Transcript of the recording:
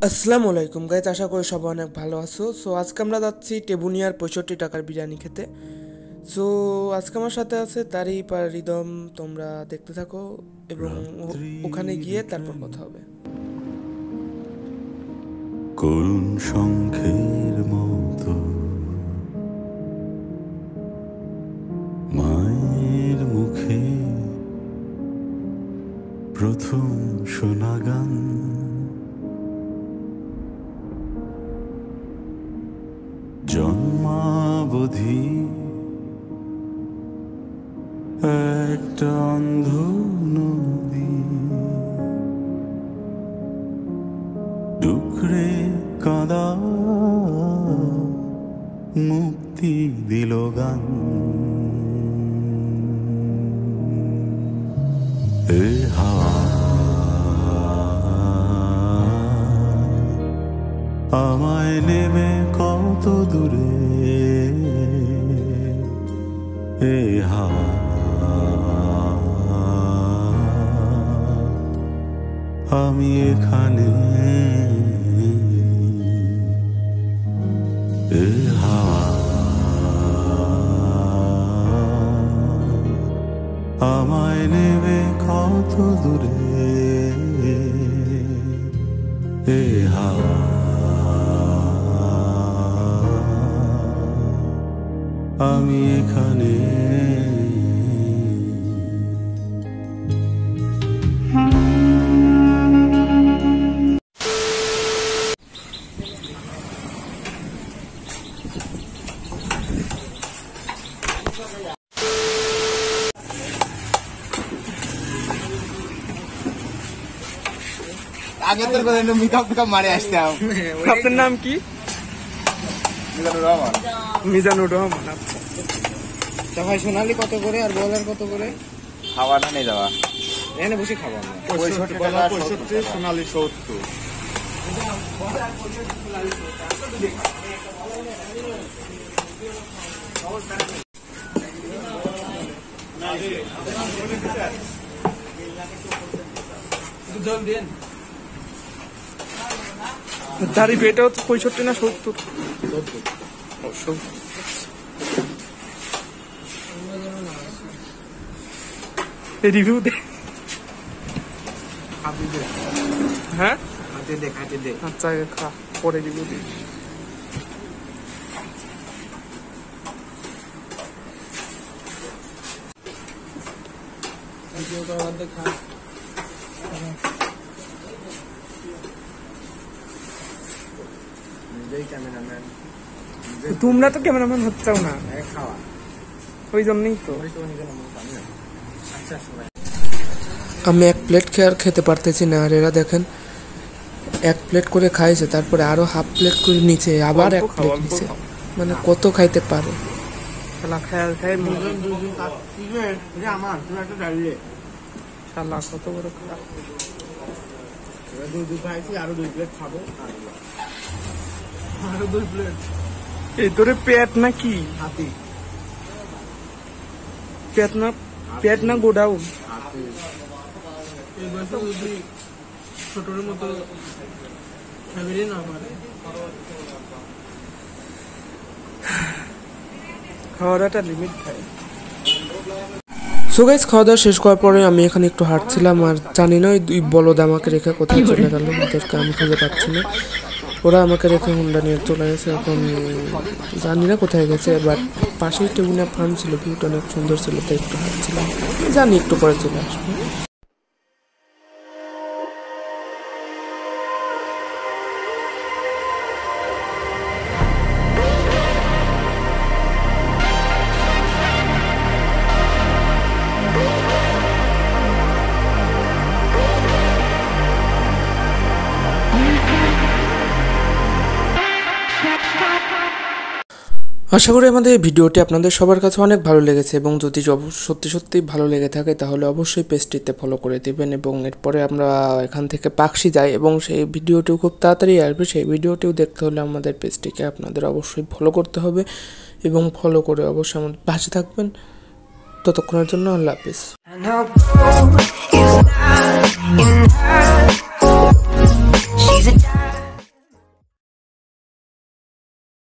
আসসালামু আলাইকুম গাইজ, আশা করি সবাই অনেক ভালো আছো। সো আজকে আমরা যাচ্ছি টেবুনিয়ার 65 টাকার বিরিয়ানি খেতে। সো আজকে আমার সাথে আছে তারিফ আর রিদম, তোমরা দেখতে থাকো এবং ওখানে গিয়ে তারপর কথা হবে। করুণ শঙ্খের মতো মায়ের মুখে প্রথম শোনা গান, জন্মাবধি একটা অন্ধ নদী, ডুকরে কাঁদা মুক্তি দিল গান। এ হাওয়া আমায় নেবে কত দূরে, এ হাওয়া আমি এখানে, এ হাওয়া আমায় নেবে কত দূরে, এ হাওয়া আমি এখানে। আগে তোর কথা মেকআপ টেকআপ মারে আসতাম। আপনার নাম কি? মিজানুর রহমান। তা ভাই সোনালি কত করে আর বলার কত করে? খাওয়াটা নিয়ে যাওয়া, এখানে বসে খাবো আমরা। 65 সোনালি 70। তারিফ এটা হচ্ছে 65 না 70? রিভিউ দে। হ্যাঁ খাইতে দে। আচ্ছা খা, পরে রিভিউ দিই। তোমরা তো ক্যামেরাম্যান হচ্ছাও না, খাওয়া ওই জন্যই তো। আমি এক প্লেট খেতে পারতেছি না, আর এরা দেখেন এক প্লেট করে খাইছে, তারপরে আরো হাফ প্লেট করে নিচে, আবার এক প্লেট নিচে, মানে কত খাইতে পারে। কত বড় খারাপ। আরো 2 প্লেট খাবো, আরো 2 প্লেট। এই তোরে পেট না কি? হাতি পেট না গোডাউন। ছোটর মতো ফ্যামিলি না পারে খাওয়াটা লিমিট খায়। সো গাইস, খাওয়া দাওয়া শেষ করার পরে আমি এখানে একটু হাঁটছিলাম, আর জানি না ওই 2 বলদ আমাকে রেখে কোথায় চলে গেল, ওদেরকে আমি খুঁজে পাচ্ছি না। ওরা আমাকে রেখে হুন্ডা নিয়ে চলে গেছে, এখন জানি না কোথায় গেছে। বাট পাশেই টেবুনিয়া ফার্ম ছিল, ভিউটা অনেক সুন্দর ছিল, তাই একটু হাঁটছিলাম, জানি একটু পরে চলে আসবো। আশা করি আমাদের ভিডিওটি আপনাদের সবার কাছে অনেক ভালো লেগেছে, এবং যদি সত্যি সত্যি ভালো লেগে থাকে তাহলে অবশ্যই পেজটিতে ফলো করে দেবেন। এবং এরপরে আমরা এখান থেকে পাকশি যাই, এবং সেই ভিডিওটিও খুব তাড়াতাড়ি আসবে। সেই ভিডিওটিও দেখতে হলে আমাদের পেজটিকে আপনাদের অবশ্যই ফলো করতে হবে, এবং ফলো করে অবশ্যই আমাদের পাশে থাকবেন। ততক্ষণের জন্য আল্লাহ হাফেজ।